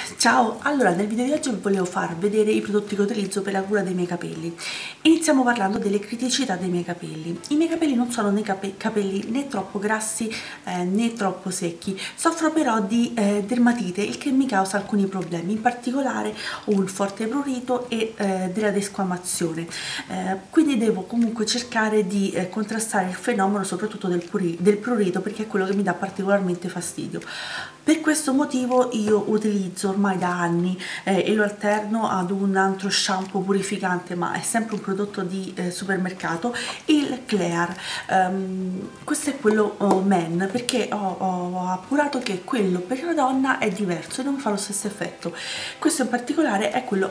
Ciao, allora nel video di oggi vi volevo far vedere i prodotti che utilizzo per la cura dei miei capelli. Iniziamo parlando delle criticità dei miei capelli. I miei capelli non sono né capelli né troppo grassi né troppo secchi, soffro però di dermatite, il che mi causa alcuni problemi, in particolare ho un forte prurito e della desquamazione, quindi devo comunque cercare di contrastare il fenomeno soprattutto del prurito, perché è quello che mi dà particolarmente fastidio. Per questo motivo io utilizzo ormai da anni e lo alterno ad un altro shampoo purificante, ma è sempre un prodotto di supermercato, il Clear. Questo è quello men, perché ho appurato che quello per la donna è diverso e non fa lo stesso effetto. Questo in particolare è quello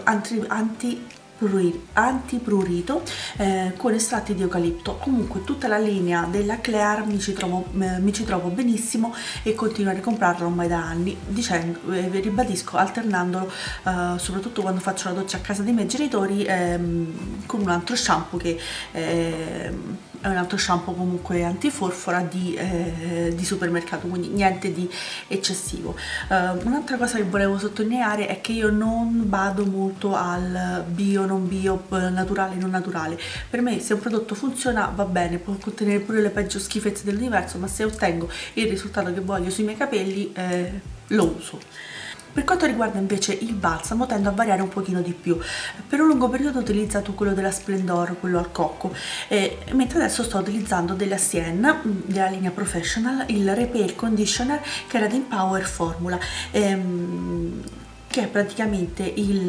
antiprurito con estratti di eucalipto. Comunque tutta la linea della Clear mi ci trovo benissimo e continuo a ricomprarla ormai da anni, dicendo, vi ribadisco, alternandolo soprattutto quando faccio la doccia a casa dei miei genitori con un altro shampoo che è un altro shampoo comunque antiforfora di supermercato, quindi niente di eccessivo. Un'altra cosa che volevo sottolineare è che io non vado molto al bio, non bio, naturale, non naturale. Per me se un prodotto funziona va bene, può contenere pure le peggio schifezze dell'universo, ma se ottengo il risultato che voglio sui miei capelli lo uso. Per quanto riguarda invece il balsamo tendo a variare un pochino di più. Per un lungo periodo ho utilizzato quello della Splendor, quello al cocco, mentre adesso sto utilizzando della Sienne, della linea Professional, il Repair Conditioner che era di Empower Formula, che è praticamente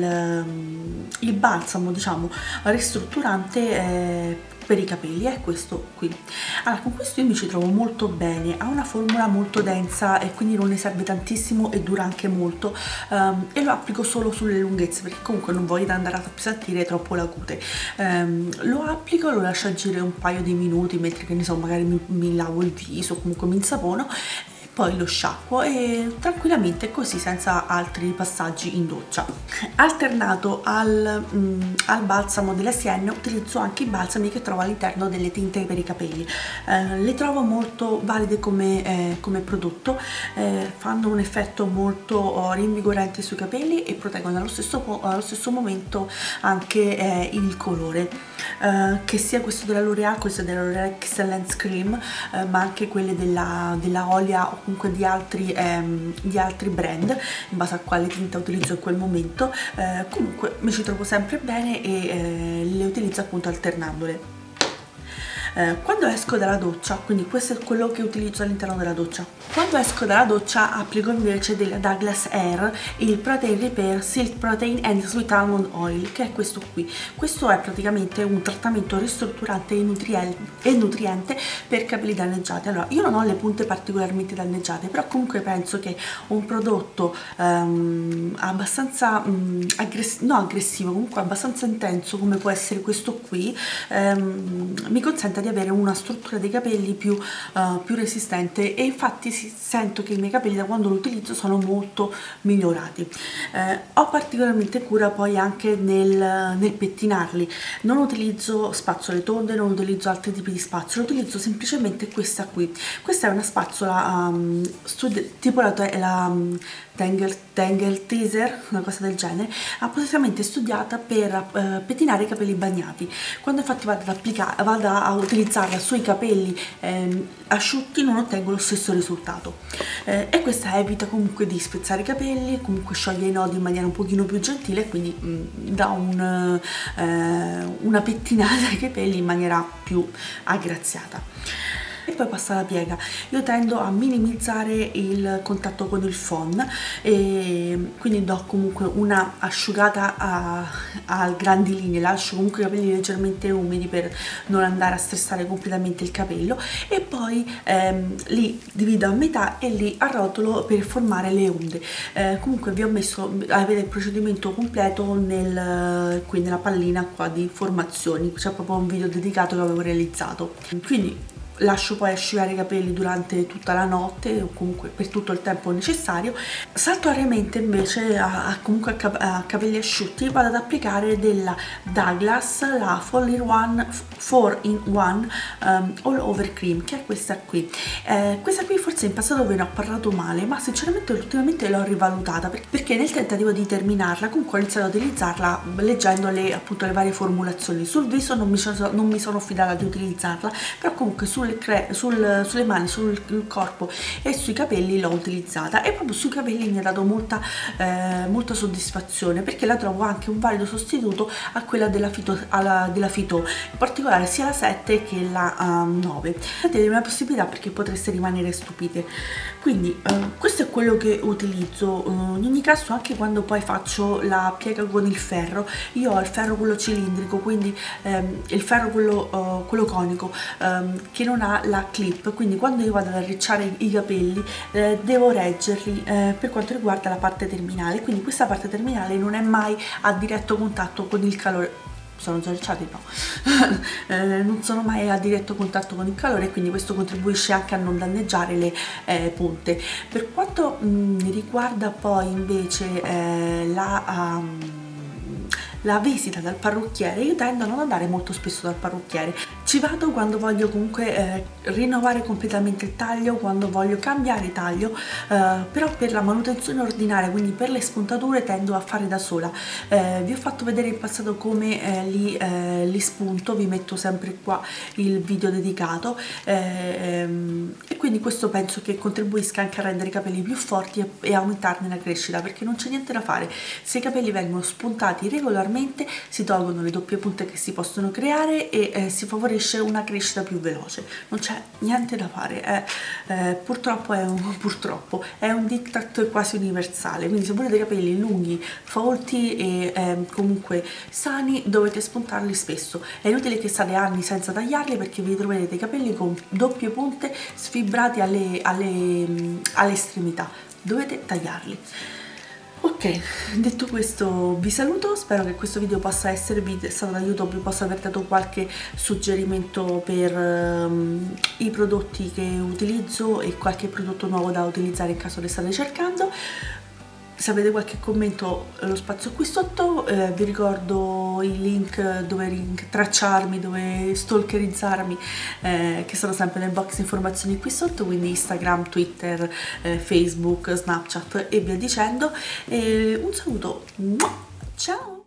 il balsamo, diciamo, ristrutturante per i capelli. È questo qui. Allora, con questo io mi ci trovo molto bene, ha una formula molto densa e quindi non ne serve tantissimo e dura anche molto, e lo applico solo sulle lunghezze perché comunque non voglio andare ad appesantire troppo la cute. Lo applico, lo lascio agire un paio di minuti mentre, che ne so, magari mi lavo il viso, comunque mi insapono, poi lo sciacquo e tranquillamente così, senza altri passaggi in doccia. Alternato al balsamo della Sienne utilizzo anche i balsami che trovo all'interno delle tinte per i capelli. Le trovo molto valide come prodotto, fanno un effetto molto rinvigorante sui capelli e proteggono allo stesso momento anche il colore, che sia questo della L'Oreal, questo della L'Oreal Excellence Cream, ma anche quelle della Olia o comunque di altri brand, in base a quale tinta utilizzo in quel momento. Comunque mi ci trovo sempre bene e le utilizzo appunto alternandole. Quando esco dalla doccia, quindi questo è quello che utilizzo all'interno della doccia, quando esco dalla doccia applico invece della Douglas Air il Protein Repair Silk Protein and Sweet Almond Oil, che è questo qui. Questo è praticamente un trattamento ristrutturante e nutriente per capelli danneggiati. Allora, io non ho le punte particolarmente danneggiate, però comunque penso che un prodotto abbastanza aggressivo, comunque abbastanza intenso come può essere questo qui, mi consente di avere una struttura dei capelli più resistente, e infatti sento che i miei capelli da quando lo utilizzo sono molto migliorati. Ho particolarmente cura poi anche nel pettinarli, non utilizzo spazzole tonde, non utilizzo altri tipi di spazzole, utilizzo semplicemente questa qui. Questa è una spazzola tipo la Tangle Teaser, una cosa del genere, appositamente studiata per pettinare i capelli bagnati. Quando infatti vado a utilizzarla sui capelli asciutti non ottengo lo stesso risultato, e questa evita comunque di spezzare i capelli, comunque scioglie i nodi in maniera un pochino più gentile, quindi dà una pettinata ai capelli in maniera più aggraziata. E poi passa la piega. Io tendo a minimizzare il contatto con il phon e quindi do comunque una asciugata a grandi linee, lascio comunque i capelli leggermente umidi per non andare a stressare completamente il capello, e poi li divido a metà e li arrotolo per formare le onde. Comunque vi ho messo a vedere il procedimento completo qui nella pallina qua di informazioni, c'è proprio un video dedicato che avevo realizzato. Quindi lascio poi asciugare i capelli durante tutta la notte o comunque per tutto il tempo necessario. Saltuariamente invece comunque a capelli asciutti vado ad applicare della Douglas, la 4-in-1 All Over Cream, che è questa qui. Questa qui forse in passato ve ne ho parlato male, ma sinceramente ultimamente l'ho rivalutata perché nel tentativo di terminarla comunque ho iniziato ad utilizzarla leggendo appunto le varie formulazioni. Sul viso non mi sono fidata di utilizzarla, però comunque sulle mani, sul corpo e sui capelli l'ho utilizzata, e proprio sui capelli mi ha dato molta soddisfazione, perché la trovo anche un valido sostituto a quella della Fito, in particolare sia la 7 che la 9. Date una possibilità perché potreste rimanere stupite. Quindi questo è quello che utilizzo. In ogni caso, anche quando poi faccio la piega con il ferro, io ho il ferro quello cilindrico, quindi il ferro quello conico, che non ha la clip, quindi quando io vado ad arricciare i capelli devo reggerli per quanto riguarda la parte terminale, quindi questa parte terminale non è mai a diretto contatto con il calore. Sono già arricciati? No. Non sono mai a diretto contatto con il calore, quindi questo contribuisce anche a non danneggiare le punte. Per quanto mi riguarda poi invece la visita dal parrucchiere, io tendo a non andare molto spesso dal parrucchiere, ci vado quando voglio comunque rinnovare completamente il taglio, quando voglio cambiare taglio, però per la manutenzione ordinaria, quindi per le spuntature, tendo a fare da sola. Vi ho fatto vedere in passato come li spunto, vi metto sempre qua il video dedicato, e quindi questo penso che contribuisca anche a rendere i capelli più forti e aumentarne la crescita, perché non c'è niente da fare. Se i capelli vengono spuntati regolarmente si tolgono le doppie punte che si possono creare e si favorisce una crescita più veloce. Non c'è niente da fare, purtroppo è un diktat quasi universale, quindi se volete capelli lunghi, folti e comunque sani, dovete spuntarli spesso. È inutile che state anni senza tagliarli, perché vi troverete i capelli con doppie punte sfibrati alle estremità. Dovete tagliarli. Ok, detto questo vi saluto, spero che questo video possa esservi stato d'aiuto, vi possa aver dato qualche suggerimento per i prodotti che utilizzo e qualche prodotto nuovo da utilizzare in caso le state cercando. Se avete qualche commento, lo spazio qui sotto, vi ricordo i link dove rintracciarmi, dove stalkerizzarmi, che sono sempre nel box informazioni qui sotto, quindi Instagram, Twitter, Facebook, Snapchat e via dicendo. E un saluto, ciao!